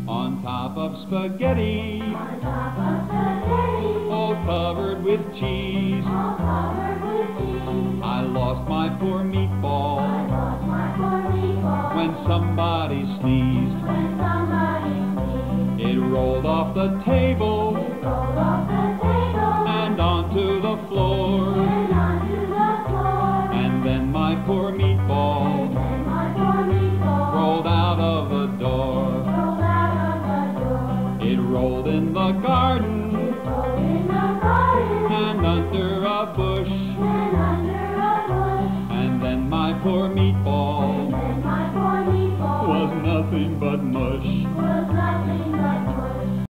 on top of spaghetti, on top of spaghetti, all covered with cheese. all covered with cheese. I lost my poor meatball I lost my poor meatball when somebody sneezed. when somebody sneezed. It rolled off the table It rolled off the table and onto the floor, and onto the floor. and then my poor meatball